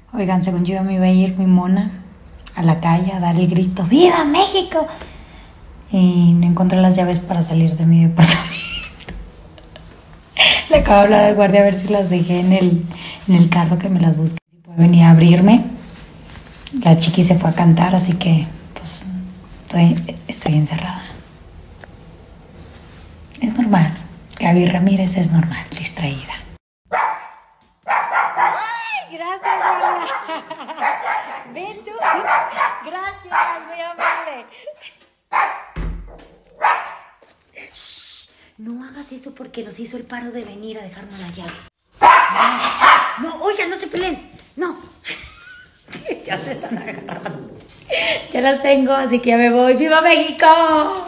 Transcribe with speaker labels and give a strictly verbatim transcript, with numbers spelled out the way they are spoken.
Speaker 1: Oigan, según yo me iba a ir mi mona a la calle a dar el grito ¡Viva México! Y no encontré las llaves para salir de mi departamento. Le acabo de hablar al guardia a ver si las dejé en el, en el carro, que me las busque, si puede venir a abrirme. La chiqui se fue a cantar, así que pues estoy, estoy encerrada. Es normal, Gaby Ramírez es normal, distraída. ¡Ay, gracias, Lola! Ven tú. Gracias, muy amable. Shh, no hagas eso porque nos hizo el paro de venir a dejarnos la llave. No, no, oigan, no se peleen. No. Ya se están agarrando. Ya las tengo, así que ya me voy. ¡Viva México!